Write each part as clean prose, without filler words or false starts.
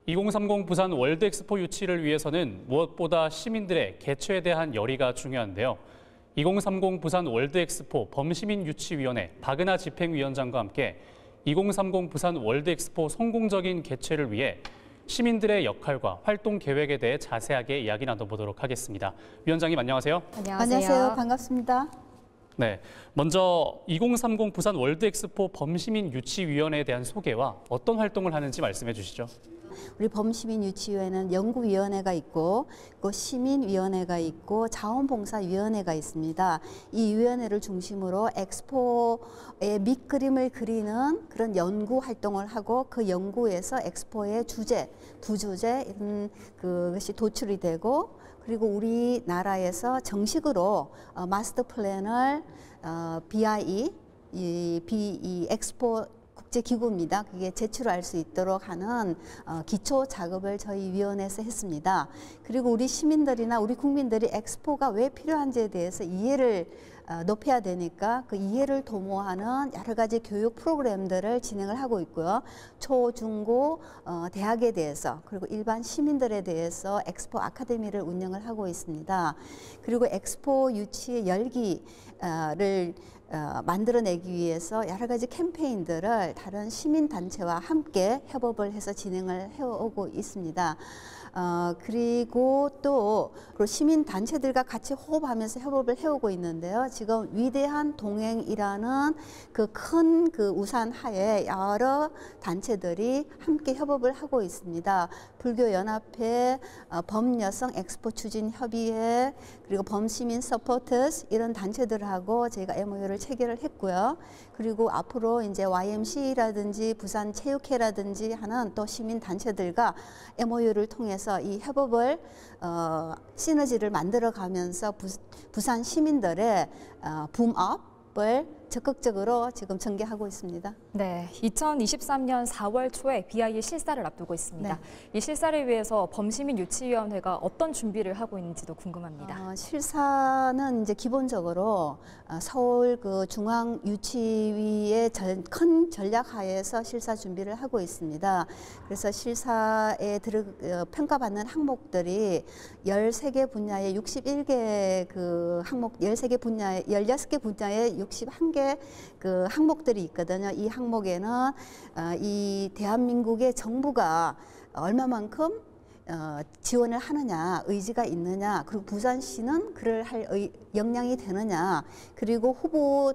2030 부산 월드엑스포 유치를 위해서는 무엇보다 시민들의 개최에 대한 열의가 중요한데요. 2030 부산 월드엑스포 범시민유치위원회 박은하 집행위원장과 함께 2030 부산 월드엑스포 성공적인 개최를 위해 시민들의 역할과 활동 계획에 대해 자세하게 이야기 나눠보도록 하겠습니다. 위원장님 안녕하세요. 안녕하세요. 반갑습니다. 네, 먼저 2030 부산 월드엑스포 범시민유치위원회에 대한 소개와 어떤 활동을 하는지 말씀해 주시죠. 우리 범시민유치위원회는 연구위원회가 있고 또 시민위원회가 있고 자원봉사위원회가 있습니다. 이 위원회를 중심으로 엑스포의 밑그림을 그리는 그런 연구 활동을 하고 그 연구에서 엑스포의 주제, 부주제 이런 그것이 도출이 되고 그리고 우리나라에서 정식으로 마스터 플랜을 BIE, 이 엑스포 국제기구입니다. 그게 제출할 수 있도록 하는 기초 작업을 저희 위원회에서 했습니다. 그리고 우리 시민들이나 우리 국민들이 엑스포가 왜 필요한지에 대해서 이해를 높여야 되니까 그 이해를 도모하는 여러 가지 교육 프로그램들을 진행을 하고 있고요. 초, 중, 고, 대학에 대해서 그리고 일반 시민들에 대해서 엑스포 아카데미를 운영을 하고 있습니다. 그리고 엑스포 유치의 열기를 만들어내기 위해서 여러 가지 캠페인들을 다른 시민단체와 함께 협업을 해서 진행을 해오고 있습니다. 그리고 또 시민단체들과 같이 호흡하면서 협업을 해오고 있는데요. 지금 위대한 동행이라는 그 큰 그 우산 하에 여러 단체들이 함께 협업을 하고 있습니다. 불교연합회, 범여성 엑스포 추진협의회, 그리고 범시민 서포터스 이런 단체들하고 저희가 MOU를 체결을 했고요. 그리고 앞으로 이제 YMCA라든지 부산체육회라든지 하는 또 시민단체들과 MOU를 통해서 이 협업을 시너지를 만들어가면서 부산 시민들의 붐업을 적극적으로 지금 전개하고 있습니다. 네, 2023년 4월 초에 BIE 실사를 앞두고 있습니다. 네. 이 실사를 위해서 범시민유치위원회가 어떤 준비를 하고 있는지도 궁금합니다. 실사는 이제 기본적으로 서울 그 중앙유치위의 큰 전략 하에서 실사 준비를 하고 있습니다. 그래서 실사에 평가받는 항목들이 13개 분야에 61개 그 항목, 13개 분야에 16개 분야에 61개 그 항목들이 있거든요. 이 항목에는 이 대한민국의 정부가 얼마만큼 지원을 하느냐, 의지가 있느냐, 그리고 부산시는 그를 할 역량이 되느냐, 그리고 후보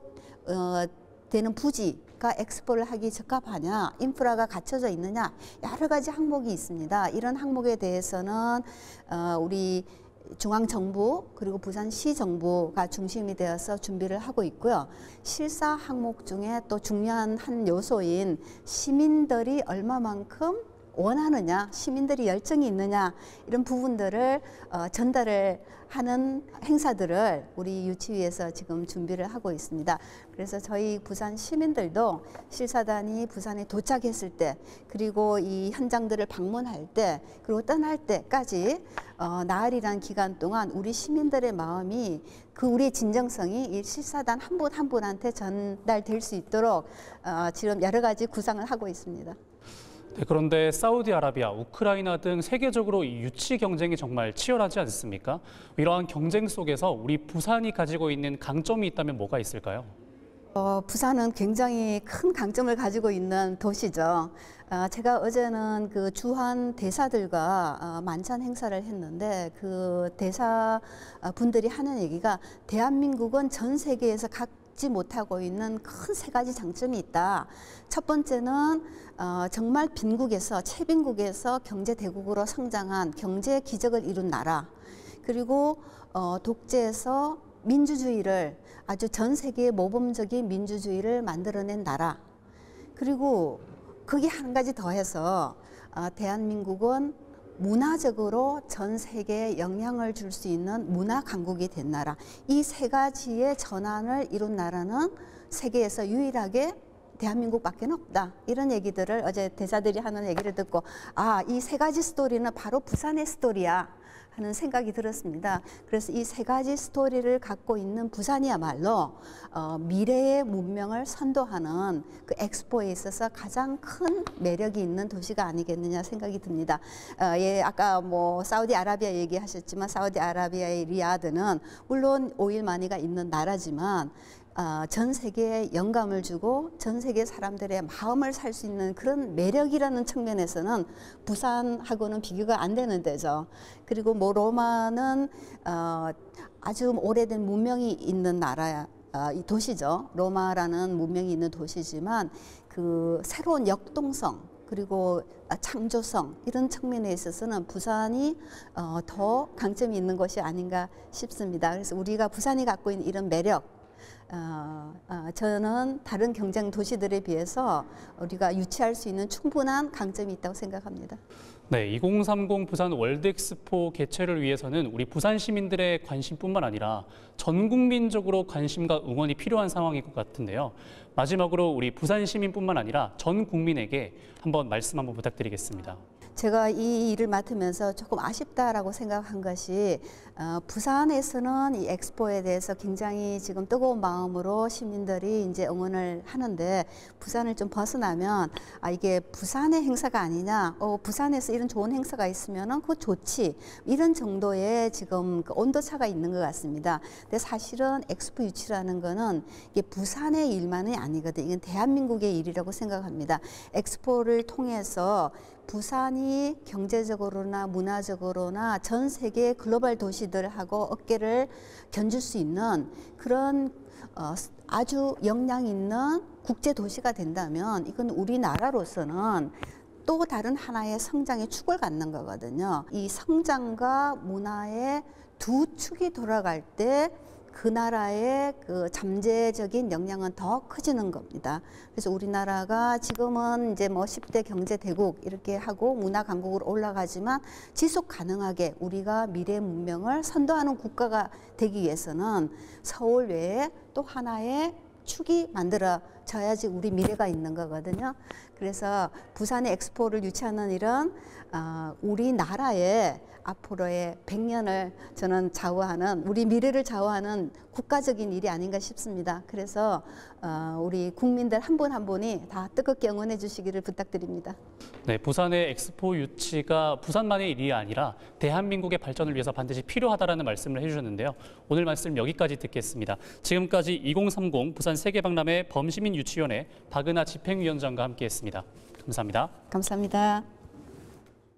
되는 부지가 엑스포를 하기 적합하냐, 인프라가 갖춰져 있느냐, 여러 가지 항목이 있습니다. 이런 항목에 대해서는 우리 중앙정부 그리고 부산시 정부가 중심이 되어서 준비를 하고 있고요. 실사 항목 중에 또 중요한 한 요소인 시민들이 얼마만큼 원하느냐, 시민들이 열정이 있느냐 이런 부분들을 전달을 하는 행사들을 우리 유치위에서 지금 준비를 하고 있습니다. 그래서 저희 부산 시민들도 실사단이 부산에 도착했을 때 그리고 이 현장들을 방문할 때 그리고 떠날 때까지 나흘이라는 기간 동안 우리 시민들의 마음이 그 우리의 진정성이 이 실사단 한 분 한 분한테 전달될 수 있도록 지금 여러 가지 구상을 하고 있습니다. 네, 그런데 사우디아라비아, 우크라이나 등 세계적으로 이 유치 경쟁이 정말 치열하지 않습니까? 이러한 경쟁 속에서 우리 부산이 가지고 있는 강점이 있다면 뭐가 있을까요? 부산은 굉장히 큰 강점을 가지고 있는 도시죠. 제가 어제는 그 주한 대사들과 만찬 행사를 했는데 그 대사 분들이 하는 얘기가 대한민국은 전 세계에서 갖지 못하고 있는 큰 세 가지 장점이 있다. 첫 번째는 정말 빈국에서 최빈국에서 경제 대국으로 성장한 경제 기적을 이룬 나라. 그리고 독재에서 민주주의를 아주 전 세계의 모범적인 민주주의를 만들어낸 나라. 그리고 거기 한 가지 더해서 대한민국은 문화적으로 전 세계에 영향을 줄 수 있는 문화 강국이 된 나라. 이 세 가지의 전환을 이룬 나라는 세계에서 유일하게 대한민국밖에 없다. 이런 얘기들을 어제 대사들이 하는 얘기를 듣고 이 세 가지 스토리는 바로 부산의 스토리야 하는 생각이 들었습니다. 그래서 이 세 가지 스토리를 갖고 있는 부산이야말로 미래의 문명을 선도하는 그 엑스포에 있어서 가장 큰 매력이 있는 도시가 아니겠느냐 생각이 듭니다. 아까 뭐 사우디아라비아 얘기하셨지만 사우디아라비아의 리야드는 물론 오일마니가 있는 나라지만 전 세계에 영감을 주고 전 세계 사람들의 마음을 살 수 있는 그런 매력이라는 측면에서는 부산하고는 비교가 안 되는 데죠. 그리고 뭐 로마는 아주 오래된 문명이 있는 나라, 이 도시죠. 로마라는 문명이 있는 도시지만 그 새로운 역동성 그리고 창조성 이런 측면에 있어서는 부산이 더 강점이 있는 것이 아닌가 싶습니다. 그래서 우리가 부산이 갖고 있는 이런 매력 저는 다른 경쟁 도시들에 비해서 우리가 유치할 수 있는 충분한 강점이 있다고 생각합니다. 네, 2030 부산 월드엑스포 개최를 위해서는 우리 부산 시민들의 관심뿐만 아니라 전 국민적으로 관심과 응원이 필요한 상황인 것 같은데요. 마지막으로 우리 부산 시민뿐만 아니라 전 국민에게 한번 말씀 한번 부탁드리겠습니다. 제가 이 일을 맡으면서 조금 아쉽다라고 생각한 것이 부산에서는 이 엑스포에 대해서 굉장히 지금 뜨거운 마음으로 시민들이 이제 응원을 하는데 부산을 좀 벗어나면 이게 부산의 행사가 아니냐, 부산에서 이런 좋은 행사가 있으면은 그거 좋지 이런 정도의 지금 그 온도차가 있는 것 같습니다. 근데 사실은 엑스포 유치라는 거는 이게 부산의 일만이 아니거든. 이건 대한민국의 일이라고 생각합니다. 엑스포를 통해서 부산이 경제적으로나 문화적으로나 전 세계 글로벌 도시들하고 어깨를 견줄 수 있는 그런 아주 역량 있는 국제 도시가 된다면 이건 우리나라로서는 또 다른 하나의 성장의 축을 갖는 거거든요. 이 성장과 문화의 두 축이 돌아갈 때 그 나라의 그 잠재적인 역량은 더 커지는 겁니다. 그래서 우리나라가 지금은 이제 뭐 10대 경제 대국 이렇게 하고 문화 강국으로 올라가지만 지속 가능하게 우리가 미래 문명을 선도하는 국가가 되기 위해서는 서울 외에 또 하나의 축이 만들어져야지 우리 미래가 있는 거거든요. 그래서 부산의 엑스포를 유치하는 일은 우리나라의 앞으로의 100년을 저는 좌우하는 우리 미래를 좌우하는 국가적인 일이 아닌가 싶습니다. 그래서 우리 국민들 한 분 한 분이 다 뜨겁게 응원해 주시기를 부탁드립니다. 네, 부산의 엑스포 유치가 부산만의 일이 아니라 대한민국의 발전을 위해서 반드시 필요하다라는 말씀을 해주셨는데요. 오늘 말씀 여기까지 듣겠습니다. 지금까지 2030 부산 세계박람회 범시민유치위원회 박은하 집행위원장과 함께했습니다. 감사합니다. 감사합니다.